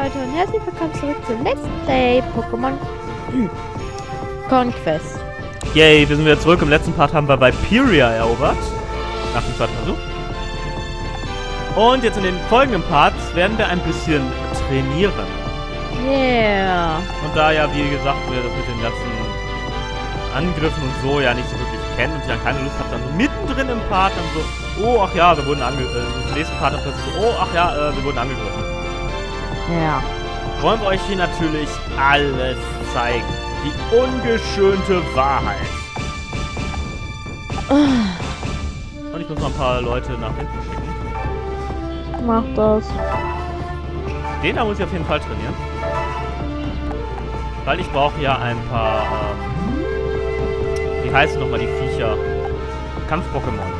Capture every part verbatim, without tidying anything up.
Leute und herzlich willkommen zurück zu Let's Play Pokémon Conquest. Yay, wir sind wieder zurück. Im letzten Part haben wir Viperia erobert. Nach dem zweiten Versuch. Und jetzt in den folgenden Parts werden wir ein bisschen trainieren. Yeah. Und da ja, wie gesagt, wir das mit den ganzen Angriffen und so ja nicht so wirklich kennen und ich dann keine Lust habe, dann so mittendrin im Part dann so, oh, ach ja, wir wurden angegriffen. Äh, Im nächsten Part dann plötzlich so, oh, ach ja, äh, wir wurden angegriffen. Ja. Wollen wir euch hier natürlich alles zeigen. Die ungeschönte Wahrheit. Und ich muss noch ein paar Leute nach hinten schicken. Mach das. Den da muss ich auf jeden Fall trainieren. Weil ich brauche ja ein paar, ähm, wie heißen nochmal die Viecher? Kampf-Pokémon.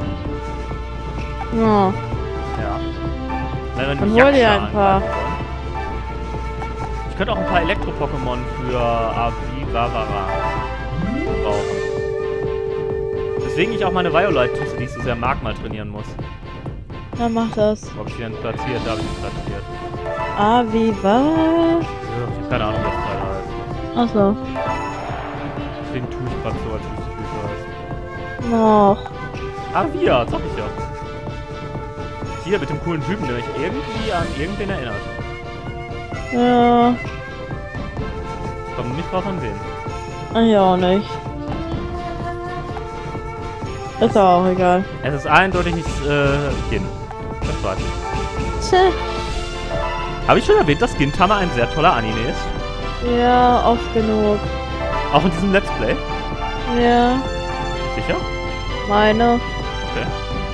Ja. Ja. Wenn wir Dann nämlich hol dir Yaksha ein paar. angreifen wollen. Ich könnte auch ein paar Elektro-Pokémon für Avivavara brauchen. Deswegen ich auch meine Violite-Tusse, die ich so sehr mag, mal trainieren muss. Dann mach das. Wo hab ich die denn platziert? Da hab ich die platziert. Ah, wie was? Ja, ich hab keine Ahnung, was das Teil heißt. Achso. Deswegen tue ich gerade so, als wüsste ich, wie es heißt. Noch. Avia, sag ich ja. Hier mit dem coolen Typen, der mich irgendwie an irgendwen erinnert. Ja. Ich komme nicht drauf an wen. Ah, ja, auch nicht. Ist aber auch egal. Es ist eindeutig nicht äh, Gin. Das war's. Tja. Habe ich schon erwähnt, dass Gintama ein sehr toller Anime ist? Ja, oft genug. Auch in diesem Let's Play? Ja. Sicher? Meine. Okay.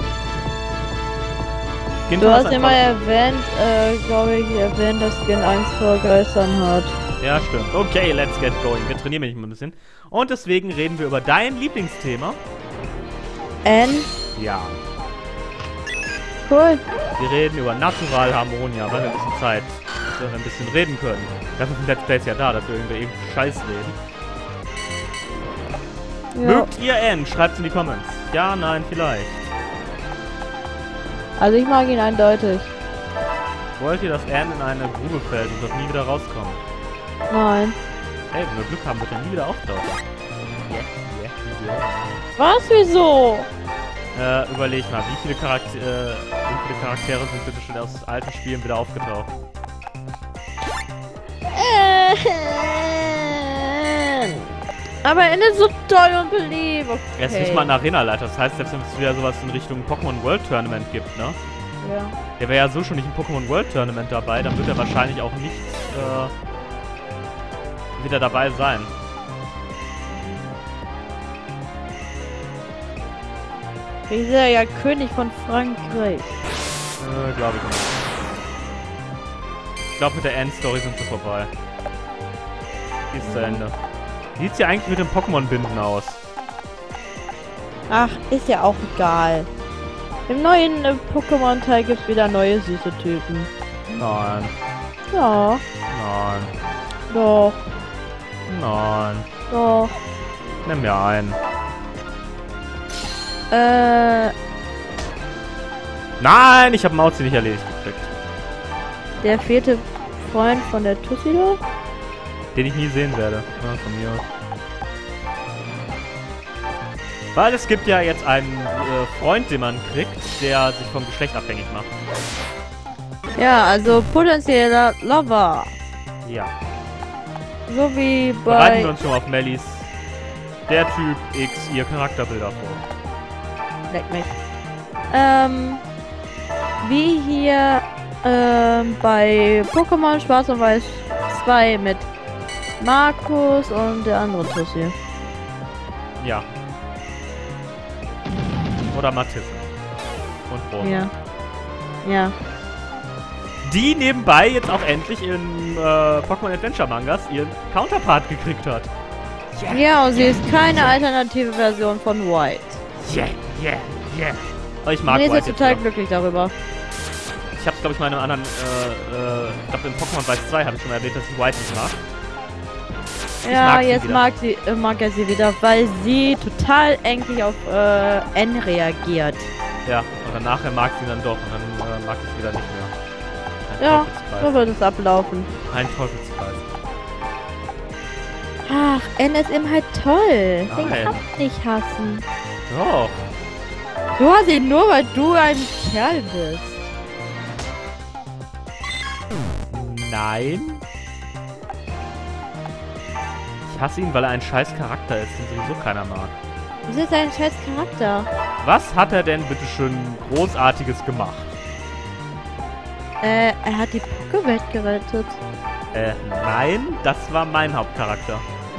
Du Gintama ist hast ein immer toller- erwähnt, äh, glaube ich, erwähnt, dass Gin Angst vor Geistern hat. Ja, stimmt. Okay, let's get going. Wir trainieren mich mal ein bisschen. Und deswegen reden wir über dein Lieblingsthema. N. Ja. Cool. Wir reden über Natural Harmonia, weil wir ein bisschen Zeit, dass wir ein bisschen reden können. Dafür sind Let's Plays ja da, dass wir irgendwie irgendeinen Scheiß reden. Ja. Mögt ihr N? Schreibt's in die Comments. Ja, nein, vielleicht. Also ich mag ihn eindeutig. Wollt ihr, dass N in eine Grube fällt und dort nie wieder rauskommt? Nein. Ey, wenn wir Glück haben, wird er nie wieder auftauchen. Yeah, yeah, yeah. Was? Wieso? Äh, überleg mal, wie viele, Charakter äh, wie viele Charaktere sind bitte schon aus alten Spielen wieder aufgetaucht? Aber er ist so toll und beliebt. Okay. Er ist nicht mal ein Arena-Leiter, das heißt, selbst wenn es wieder sowas in Richtung Pokémon World Tournament gibt, ne? Ja. Der wäre ja so schon nicht im Pokémon World Tournament dabei, dann wird er wahrscheinlich auch nicht äh, wieder dabei sein. Ich sehe ja König von Frankreich. Äh, glaube ich nicht. Ich glaube, mit der Endstory sind sie vorbei. Die ist zu Ende. Wie sieht's hier eigentlich mit dem Pokémon-Binden aus? Ach, ist ja auch egal. Im neuen äh, Pokémon-Teil gibt's wieder neue süße Typen. Nein. Ja, Nein. doch, Nein. doch. Nimm mir einen. Äh, Nein, ich habe Mauzi nicht erledigt gekriegt. der vierte Freund von der Tussi da? Den ich nie sehen werde. Ja, von mir aus. Weil es gibt ja jetzt einen äh, Freund, den man kriegt, der sich vom Geschlecht abhängig macht. Ja, also potenzieller Lover. Ja. So wie Bereiten wir bei... uns schon mal auf Mellies, der Typ X, ihr Charakterbilder vor. Leck mich. Ähm, wie hier ähm, bei Pokémon Schwarz und Weiß zwei mit Markus und der andere Tussi. Ja. Oder Matisse. Und Rot. Ja. Ja. Die nebenbei jetzt auch endlich in äh, Pokémon Adventure Mangas ihren Counterpart gekriegt hat. Yeah, ja, und sie ist keine alternative Version von White. Yeah, yeah, yeah. Aber ich mag Und ich White bin jetzt total wieder. glücklich darüber. Ich hab's, glaube ich, mal in einem anderen, äh, äh, ich glaube in Pokémon Weiß zwei habe ich schon mal erwähnt, dass ich White nicht mag. Ich Ja, mag sie jetzt wieder. mag, sie, äh, mag er sie wieder, weil sie total ängstlich auf äh, N reagiert. Ja, und dann nachher mag sie ihn dann doch und dann äh, mag ich es wieder nicht mehr. Ja, Teufelskreis. so wird es ablaufen. Ein Teufelskreis. Ach, N ist eben halt toll. Den Nein. kannst du nicht hassen. Doch. Du hast ihn nur, weil du ein Kerl bist. Nein. Ich hasse ihn, weil er ein scheiß Charakter ist, den sowieso keiner mag. Das ist ein scheiß Charakter. Was hat er denn bitteschön Großartiges gemacht? Äh, er hat die Pokewelt gerettet. Äh, nein, das war mein Hauptcharakter.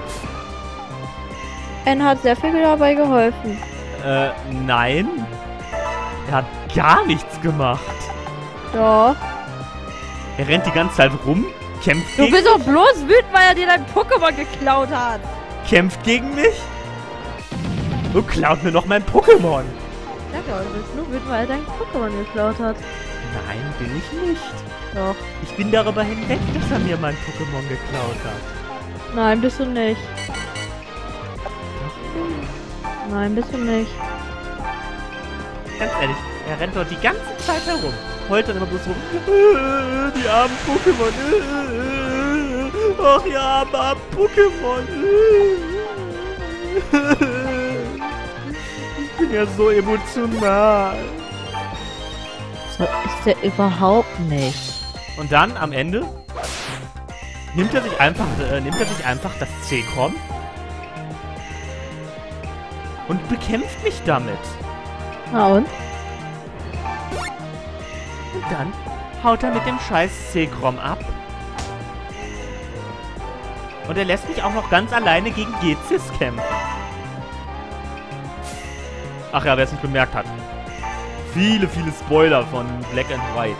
N hat sehr viel dabei geholfen. Äh, nein. Er hat gar nichts gemacht. Ja. Er rennt die ganze Zeit rum, kämpft Du gegen, bist doch bloß wütend, weil er dir dein Pokémon geklaut hat. kämpft gegen mich und klaut mir noch mein Pokémon. Ja, du bist nur wütend, weil er dein Pokémon geklaut hat. Nein, bin ich nicht. Doch. Ich bin darüber hinweg, dass er mir mein Pokémon geklaut hat. Nein, bist du nicht. Nein, bist du nicht. Ganz ehrlich, er rennt dort die ganze Zeit herum. Heult dann immer bloß rum. Äh, die armen Pokémon. Äh, äh, ach ja, aber Pokémon. Äh, ich bin ja so emotional. So ist er überhaupt nicht. Und dann am Ende nimmt er sich einfach, äh, nimmt er sich einfach das C-Com und bekämpft mich damit. Na und? Und dann haut er mit dem scheiß C-Com ab. Und er lässt mich auch noch ganz alleine gegen Gezis kämpfen. Ach ja, wer es nicht bemerkt hat. Viele, viele Spoiler von Black and White.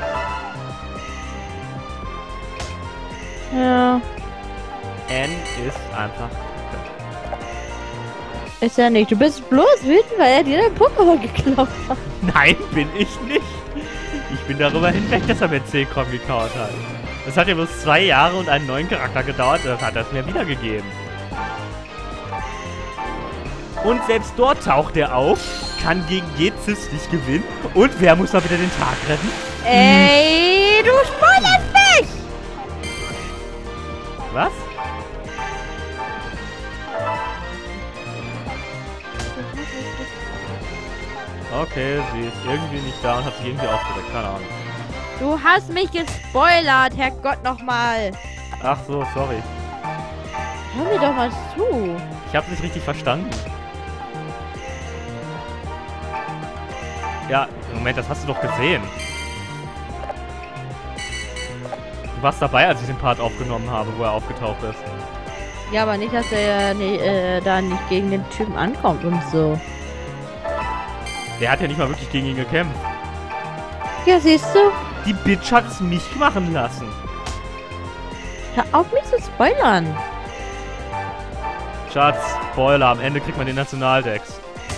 Ja. N ist einfach... Ist er nicht. Du bist bloß wütend, weil er dir dein Pokémon geklaut hat. Nein, bin ich nicht. Ich bin darüber hinweg, dass er mir C-Com gekaut hat. Das hat ja bloß zwei Jahre und einen neuen Charakter gedauert, das hat er es mir wiedergegeben. Und selbst dort taucht er auf, kann gegen Gezis nicht gewinnen. Und wer muss mal wieder den Tag retten? Ey, du spoilerst mich! Was? Okay, sie ist irgendwie nicht da und hat sich irgendwie aufgeregt, keine Ahnung. Du hast mich gespoilert, Herrgott nochmal. Ach so, sorry. Hör mir doch mal zu. Ich hab's nicht richtig verstanden. Ja, Moment, das hast du doch gesehen. Du warst dabei, als ich den Part aufgenommen habe, wo er aufgetaucht ist. Ja, aber nicht, dass er nie, äh, da nicht gegen den Typen ankommt und so. Der hat ja nicht mal wirklich gegen ihn gekämpft. Ja, siehst du? Die Bitch hat es mich machen lassen. Hör auf, mich zu spoilern. Schatz, Spoiler, am Ende kriegt man den Nationaldex.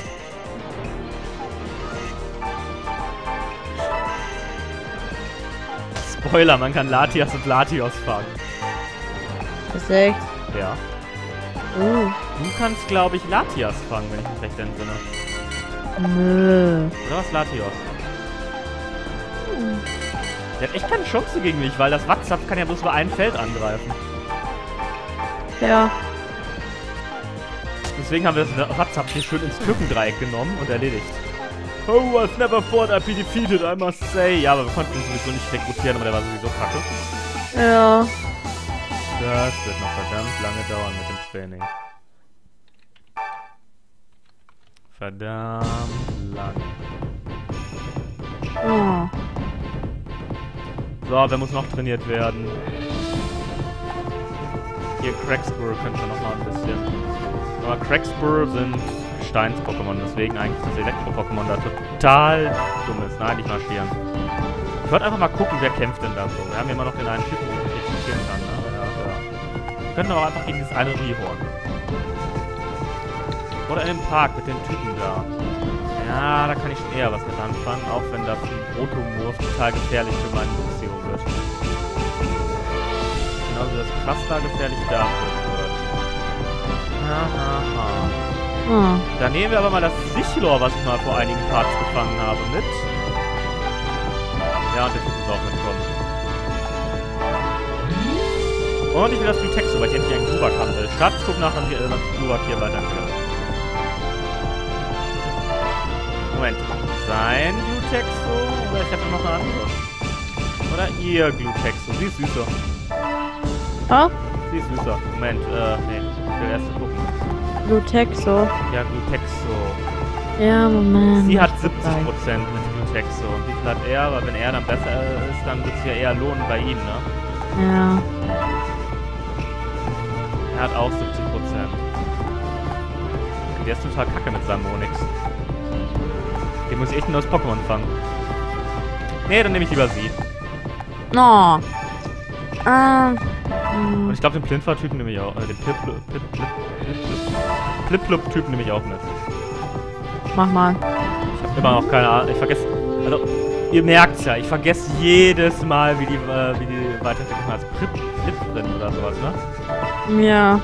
Spoiler, man kann Latias und Latios fangen. Ist echt? Ja. Uh. Du kannst, glaube ich, Latias fangen, wenn ich mich recht entsinne. Nö. Oder was, Latios? Hm. Der hat echt keine Chance gegen mich, weil das WhatsApp kann ja bloß über ein Feld angreifen. Ja. Deswegen haben wir das WhatsApp hier schön ins Türkendreieck genommen und erledigt. Oh, I've never thought I'd be defeated, I must say. Ja, aber wir konnten ihn sowieso nicht rekrutieren, aber der war sowieso kacke. Ja. Das wird noch verdammt lange dauern mit dem Training. Verdammt lang. Oh. So, wer muss noch trainiert werden? Hier, Crackspur könnte noch mal ein bisschen. Aber Crackspur sind Gesteins-Pokémon, deswegen eigentlich das Elektro-Pokémon da total dumm ist. Nein, nicht marschieren. Ich wollte einfach mal gucken, wer kämpft denn da so. Wir haben ja immer noch den einen Typen, den ich rekrutieren kann. Ne? Ja, ja. Wir können aber einfach gegen das eine Rihorn. Oder in dem Park mit den Typen da. Ja, da kann ich schon eher was mit anfangen, auch wenn das ein Rotomorph total gefährlich für meinen Luxio wird. Genauso das Pasta gefährlich dafür wird. Hahaha. Oh. Dann nehmen wir aber mal das Sichlor, was ich mal vor einigen Parts gefangen habe, mit. Ja, und der Typ muss auch mitkommen. Und ich will das Glutexo, weil ich endlich einen Glurak haben will. Schatz, guck nach, wann das Glurak hier weiterentwickelt. Moment. Sein Glutexo? Oder ich habe noch eine andere. Oder ihr Glutexo. Sie ist süßer. Oh? Sie ist süßer. Moment, äh, nee. Ich will erst gucken. Glutexo. Ja, Glutexo. Ja, Moment. Sie hat siebzig Prozent mit Glutexo. Und wie viel hat er? Aber wenn er dann besser ist, dann wird es ja eher lohnen bei ihm, ne? Ja. Er hat auch siebzig Prozent. Der ist total kacke mit seinem Onyx. Den muss ich echt ein neues Pokémon fangen. Nee, dann nehme ich lieber sie. No. Ähm. Und ich glaube, den Plinfer-Typen nehme ich auch. Äh, den Plip-Plup-Typen nehme ich auch mit. Mach mal. Ich habe immer noch keine Ahnung. Ich vergesse. Also, ihr merkt's ja, ich vergesse jedes Mal, wie die, äh, wie die Weiterentwicklung heißt. Plip drin oder sowas, ne? Ja.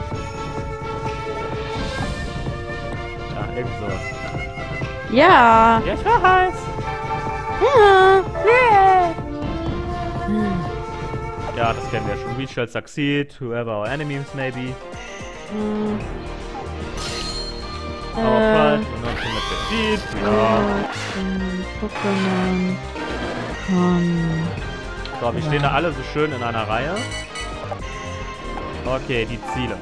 Ja, irgend sowas. Ja. Ja, ich weiß. Ja. Yeah. Ja, das kennen wir schon. We shall succeed, whoever our enemies may be. Hm. Our Äh. pride will not commit defeat. Ja. Pokémon. Komm. So, wir stehen da alle so schön in einer Reihe. Okay, die Ziele.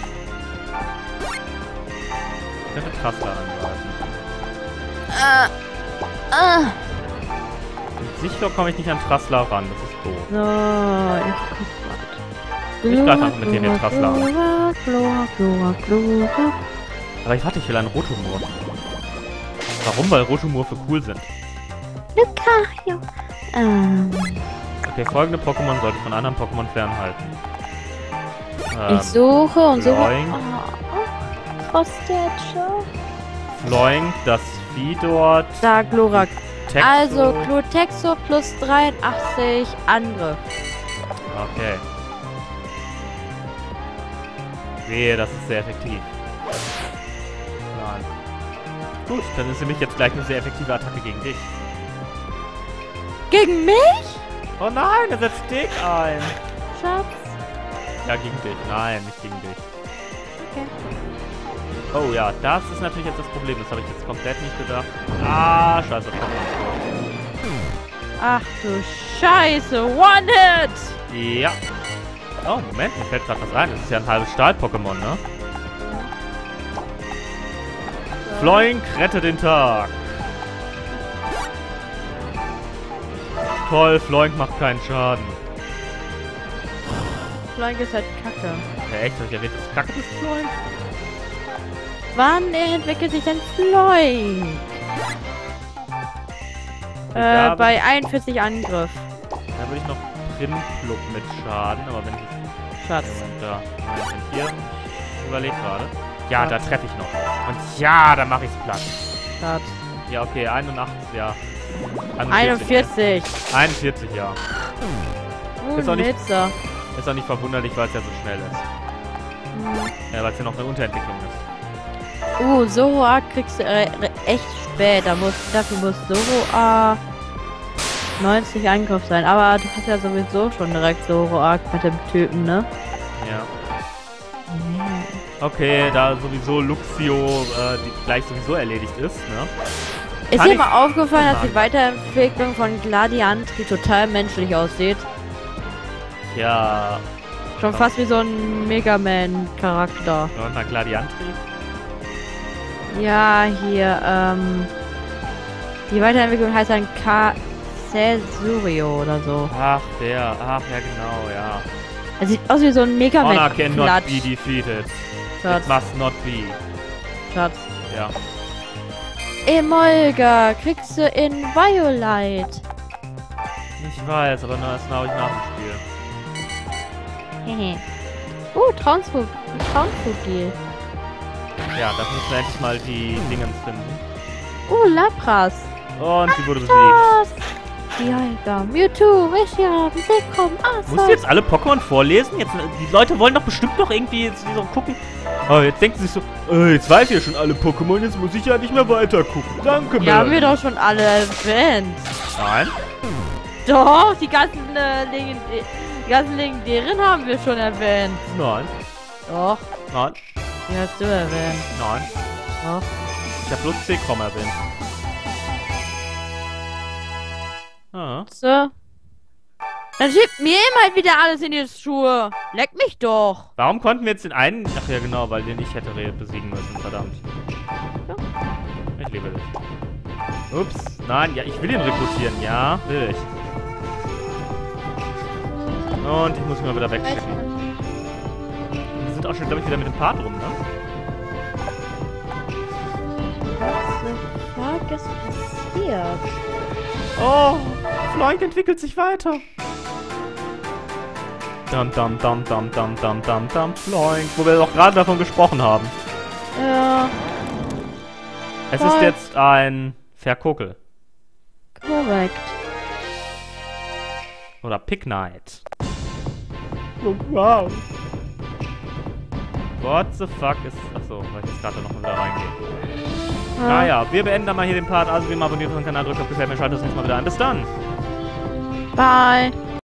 Ich könnte Trassler angreifen. Ah. Ah. Sicher komme ich nicht an Trassler ran, das ist doof. So, ich guck grad. Ich greife einfach mit dem jetzt Trassler an. Flora, Flora, Flora, Flora. Aber ich warte, ich will einen Rotomur. Warum? Weil Rotomurfe cool sind. Lucario. Ähm. Okay, folgende Pokémon sollte ich von anderen Pokémon fernhalten. Ähm, Ich suche und suche. Floing. Oh, Frostetsche. Floing, das Vieh dort. Da, Glurak. Texo. Also, Glutexo plus dreiundachtzig Angriff. Okay. Sehe, das ist sehr effektiv. Nein. Gut, dann ist nämlich jetzt gleich eine sehr effektive Attacke gegen dich. Gegen mich? Oh nein, er setzt dich ein. Schatz. Ja, gegen dich. Nein, nicht gegen dich. Okay. Oh ja, das ist natürlich jetzt das Problem. Das habe ich jetzt komplett nicht gedacht. Ah, scheiße. Ach du Scheiße, One-Hit! Ja. Oh, Moment, mir fällt gerade was ein. Das ist ja ein halbes Stahl-Pokémon, ne? Floink, rette den Tag. Toll, Floink macht keinen Schaden. Floink ist halt kacke. Ja, echt? Hab ich erwähnt, dass kacke ist, Floink? Wann entwickelt sich ein Floink? Äh, Ja, bei einundvierzig Angriff. Da würde ich noch Primplup mit Schaden, aber wenn ich... Schatz. Und da, Moment, hier, ich überlege gerade. Ja, da treffe ich noch. Und ja, da mache ich es platt. Schatz. Ja, okay, einundachtzig, ja. einundvierzig. einundvierzig, ja. Uh, Ist auch nicht- Nitzer. Ist auch nicht verwunderlich, weil es ja so schnell ist. Ja, weil es ja noch eine Unterentwicklung ist. Uh, Zoroark kriegst du äh, echt spät. Da muss, dafür muss Zoroark neunzig Angriff sein. Aber du hast ja sowieso schon direkt Zoroark mit dem Typen, ne? Ja. Okay, da sowieso Luxio äh, die gleich sowieso erledigt ist, ne? Ist Kann dir ich- mal aufgefallen, dass die Nein. Weiterentwicklung von Gladiantri total menschlich aussieht? Ja. Schon Ja. fast wie so ein Mega Man-Charakter. Und mal Gladiantri. Ja, hier, ähm. Die Weiterentwicklung heißt dann K. Cesurio oder so. Ach, der. Ach, ja, genau, ja. Er sieht aus wie so ein Mega Honor cannot be Man-Klatsch. defeated. Schatz, It must not be. Schatz. Ja. Emolga kriegst du in Violite. Ich weiß, aber nur erst habe ich nach dem Spiel. Hehe. uh, Traumfug. Traumfugil. Ja, da müssen wir endlich mal die Dingens finden. Uh, Lapras. Und sie wurde besiegt. Das. Dialga. Mewtwo. Welche haben sie kommen? Musst du jetzt alle Pokémon vorlesen? Jetzt, die Leute wollen doch bestimmt noch irgendwie jetzt so gucken. Oh, jetzt denken sie sich so, äh, jetzt weiß ich ja schon alle Pokémon, jetzt muss ich ja nicht mehr weiter gucken. Danke, Die haben wir doch schon alle erwähnt. Nein. Doch, die ganzen äh, Legend Die ganzen legendären haben wir schon erwähnt. Nein. Doch, Nein. die hast du erwähnt. Nein. Doch. Ich habe bloß C-Crom erwähnt. Ah. So. Dann schiebt mir immer wieder alles in die Schuhe. Leck mich doch. Warum konnten wir jetzt den einen... Ach ja, genau, weil den ich hätte besiegen müssen. Verdammt. Ich liebe dich. Ups. Nein, ja, ich will ihn rekrutieren. Ja, will ich. Und ich muss ihn mal wieder wegschicken. Wir sind auch schon, glaube ich, wieder mit dem Part rum, ne? Was ist passiert? Oh, Floink entwickelt sich weiter. Dam, dam, dam, dam, dam, dam, dam, dam, Floink. Wo wir doch gerade davon gesprochen haben. Ja. Es ist jetzt ein Verkuckel. Korrekt. Oder Picknight. Oh, wow. What the fuck ist... Achso, weil ich jetzt gerade noch mal wieder reingehe. Ja. Naja, wir beenden dann mal hier den Part. Also wie immer abonniert unseren Kanal, drückt auf Gefällt mir, schaltet das nächste Mal wieder ein. Bis dann. Bye.